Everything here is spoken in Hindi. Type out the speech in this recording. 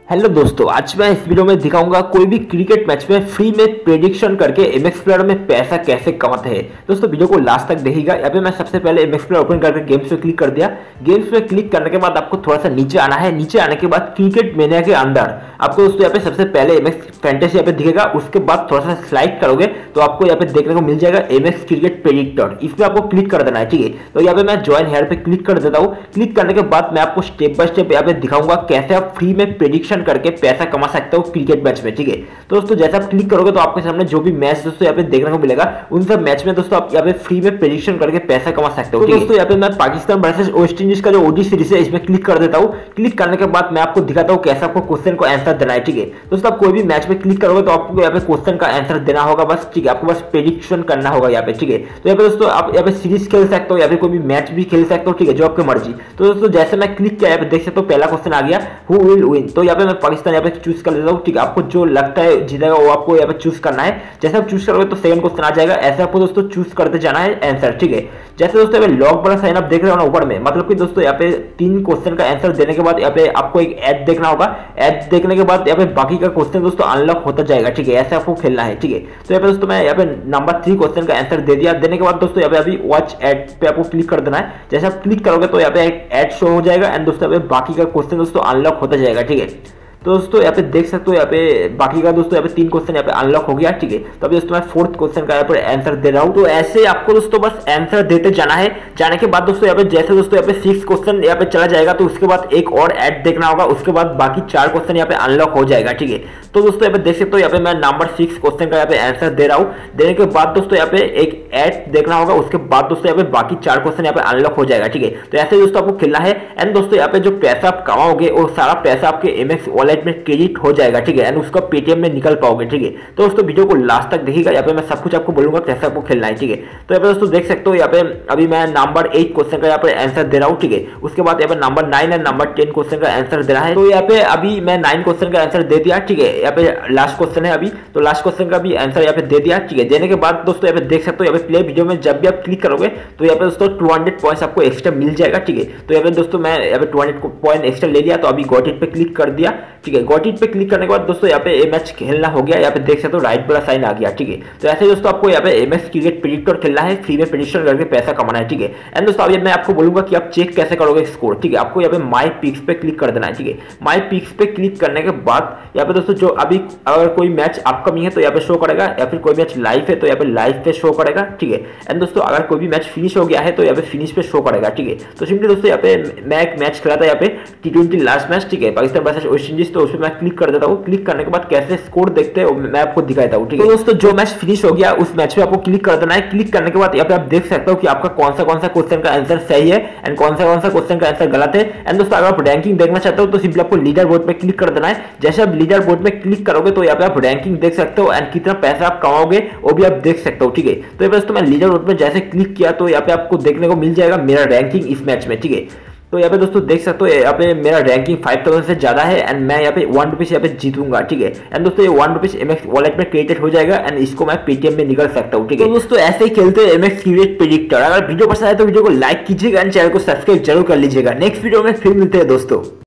हेलो दोस्तों, आज मैं इस वीडियो में दिखाऊंगा कोई भी क्रिकेट मैच में फ्री में प्रेडिक्शन करके एमएक्स प्लेयर में पैसा कैसे कमाते हैं। दोस्तों वीडियो को लास्ट तक देखिएगा। यहाँ पे मैं सबसे पहले एमएक्स प्लेयर ओपन करके गेम्स पे क्लिक कर दिया। गेम्स पे क्लिक करने के बाद आपको थोड़ा सा नीचे आना है। नीचे आने के बाद क्रिकेट मेनिया के अंदर आपको दोस्तों यहाँ पे सबसे पहले एमएक्स फैंटेसी यहाँ पे दिखेगा। उसके बाद थोड़ा सा स्लाइड करोगे तो आपको यहाँ पे देखने को मिल जाएगा एमएक्स क्रिकेट प्रेडिक्टर। इस पे आपको क्लिक कर देना है, ठीक है। तो यहाँ पे मैं ज्वाइन हेयर पे क्लिक कर देता हूँ। क्लिक करने के बाद मैं आपको स्टेप बाय स्टेप यहाँ पे दिखाऊंगा कैसे आप फ्री में प्रेडिक्शन करके पैसा कमा सकते हो क्रिकेट मैच में, ठीक है। तो दोस्तों जैसे आप क्लिक करोगे तो आपके सामने जो भी मैच दोस्तों यहाँ पे देखने को मिलेगा उन सब मैच में दोस्तों आप यहाँ पे फ्री में प्रेडिक्शन करके पैसा कमा सकते हो। तो दोस्तों यहाँ पे मैं पाकिस्तान वर्सेस वेस्ट इंडीज का जो ओडी सीरीज है इसमें क्लिक कर देता हूँ। क्लिक करने के बाद मैं आपको दिखाता हूँ कैसे आपको क्वेश्चन को आंसर देना है, ठीक है। दोस्तों आप कोई भी मैच में क्लिक करोगे तो आपको यहाँ पे क्वेश्चन का आंसर देना होगा बस, ठीक है। आपको बस प्रेडिक्शन करना होगा यहाँ पे, ठीक है। तो यहाँ पे दोस्तों आप यहाँ पे सीरीज खेल सकते हो या फिर कोई भी मैच भी खेल सकते हो, ठीक है, जो आपकी मर्जी। तो दोस्तों जैसे मैं क्लिक किया यहाँ पे देख सकते हो पहला क्वेश्चन आ गया, हु विल विन। तो यहाँ पे मैं पाकिस्तान यहाँ पे चूज कर लेता हूँ, ठीक है। आपको जो लगता है जीतेगा वो आपको यहाँ पे चूज करना है। जैसे आप चूज करोगे तो सेकंड क्वेश्चन आ जाएगा। ऐसे आपको दोस्तों चूज करते जाना है आंसर, ठीक है। जैसे दोस्तों यहाँ पे लॉग वाला साइन आप देख रहे हो ना ऊपर में, मतलब कि दोस्तों यहाँ पे 3 क्वेश्चन का आंसर देने के बाद यहाँ पे आपको एक ऐड देखना होगा। ऐड देखने के बाद यहाँ पे बाकी का क्वेश्चन दोस्तों अनलॉक होता जाएगा, ठीक है। ऐसे आपको खेलना है, ठीक है। तो यहाँ पे दोस्तों मैं यहाँ पे नंबर 3 क्वेश्चन का आंसर दे दिया। देने के बाद दोस्तों यहाँ पे अभी वॉच ऐड पे आपको क्लिक कर देना है। जैसे आप क्लिक करोगे तो यहाँ पे एक ऐड शो हो जाएगा एंड दोस्तों यहाँ पे बाकी का क्वेश्चन दोस्तों अनलॉक होता जाएगा, ठीक है। तो दोस्तों यहाँ पे देख सकते हो यहाँ पे बाकी का दोस्तों यहाँ पे 3 क्वेश्चन यहाँ पे अनलॉक हो गया, ठीक है। तो अभी दोस्तों मैं 4th क्वेश्चन का यहाँ पे आंसर दे रहा हूँ। तो ऐसे आपको दोस्तों बस आंसर देते जाना है। जाने के बाद दोस्तों यहाँ पे जैसे दोस्तों यहाँ पे 6 क्वेश्चन यहाँ पे चला जाएगा तो उसके बाद एक और ऐड देखना होगा। उसके बाद बाकी 4 क्वेश्चन यहाँ पे अनलॉक हो जाएगा, ठीक है। तो दोस्तों यहाँ पे देख सकते हो यहाँ पे मैं नंबर 6 क्वेश्चन का यहाँ पे आंसर दे रहा हूँ। देने के बाद दोस्तों यहाँ पे एक ऐड देखना होगा। उसके बाद दोस्तों यहाँ पे बाकी 4 क्वेश्चन यहाँ पे अनलॉक हो जाएगा, ठीक है। तो ऐसे दोस्तों आपको खेलना है एंड दोस्तों यहाँ पे जो पैसा आप कमाओगे वो सारा पैसा आपके एमएक्स वॉलेट में क्रेडिट हो जाएगा, ठीक है। एंड उसका पेटीएम में निकल पाओगे, ठीक है। तो दोस्तों वीडियो को लास्ट तक देखिएगा। यहाँ पे मैं सब कुछ आपको बोलूंगा कैसे आपको खेलना है, ठीक है। तो यहाँ पे दोस्तों देख सकते हो यहाँ पे अभी मैं नंबर 8 क्वेश्चन का यहाँ पे आंसर दे रहा हूँ, ठीक है। उसके बाद यहाँ पे नंबर 9 एंड नंबर 10 क्वेश्चन का आंसर देना है। तो यहाँ पे अभी मैं 9 क्वेश्चन का आंसर दे दिया, ठीक है। यहाँ पे लास्ट क्वेश्चन है अभी, तो लास्ट क्वेश्चन का भी आंसर यहाँ पे दे दिया, ठीक है। देने के बाद दोस्तों यहाँ पे देख सकते हो यहाँ पे प्ले वीडियो में जब भी आप क्लिक करोगे तो यहाँ पे दोस्तों 200 पॉइंट्स आपको एक्स्ट्रा मिल जाएगा, ठीक है। तो यहाँ पे दोस्तों मैं यहाँ पे 200 पॉइंट एक्स्ट्रा ले लिया। तो अभी गॉट इट पे क्लिक कर दिया, ठीक है। गॉट इट पे क्लिक करने के बाद दोस्तों यहाँ पे ये मैच खेलना हो गया। यहाँ पे देख सकते हो राइट वाला साइन आ गया, ठीक है। तो ऐसे दोस्तों आपको यहाँ पे एमएक्स क्रिकेट प्रेडिक्टर खेलना है, फ्री में प्रेडिक्शन करके पैसा कमाना है, ठीक है। एंड दोस्तों अभी मैं आपको बोलूंगा कि आप चेक कैसे करोगे स्कोर, ठीक है। आपको यहाँ पे माई पिक्स पे क्लिक कर देना है, ठीक है। माई पिक्स पे क्लिक करने के बाद यहाँ पे दोस्तों जो अभी अगर कोई मैच अपकमिंग है तो यहाँ पे शो करेगा, या फिर कोई मैच लाइव है तो यहाँ पे लाइव पे शो करेगा, ठीक है। एंड दोस्तों अगर कोई भी मैच फिनिश हो गया है तो यहाँ पे फिनिश पे शो करेगा, ठीक है। तो सिंपली दोस्तों यहाँ पे मैं एक मैच खेला था यहाँ पे T20 लास्ट मैच, ठीक है, पाकिस्तान वर्सेस वेस्ट इंडीज। तो उसमें मैं क्लिक कर देता हूँ। क्लिक करने के बाद कैसे स्कोर देखते हैं मैं आपको दिखाता हूँ, ठीक है। तो दोस्तों जो मैच फिनिश हो गया उस मैच में आपको क्लिक कर देना है। क्लिक करने के बाद यहाँ पे आप देख सकते हो कि आपका कौन सा क्वेश्चन का आंसर सही है एंड कौन सा क्वेश्चन का आंसर गलत है। एंड दोस्तों अगर आप रैंकिंग देखना चाहते हो तो सिंपली आपको लीडर बोर्ड पे क्लिक कर देना है। जैसे आप लीडर बोर्ड में क्लिक करोगे तो यहाँ पे आप रैंकिंग देख सकते हो एंड कितना पैसा आप कमाओगे वो भी आप देख सकते हो, ठीक है। तो ये दोस्तों मैं लीडर बोर्ड में जैसे क्लिक किया तो यहाँ पे आपको देखने को मिल जाएगा मेरा रैंकिंग इस मैच में, ठीक है। तो यहाँ पे दोस्तों देख सकते हो यहाँ पे मेरा रैंकिंग 5000 से ज्यादा है एंड मैं यहाँ पे 1 रुपीज यहाँ पे जीतूंगा, ठीक है। एंड दोस्तों ये 1 रुपीज एमएक्स वॉलेट में क्रेडिट हो जाएगा एंड इसको मैं पेटीएम में निकल सकता हूँ, ठीक है। तो दोस्तों ऐसे ही खेलते हैं एमएक्स क्रिकेट प्रेडिक्टर। अगर वीडियो पसंद आए तो वीडियो को लाइक कीजिएगा एंड चैनल को सब्सक्राइब जरूर कर लीजिएगा। नेक्स्ट वीडियो में फिर मिलते हैं दोस्तों।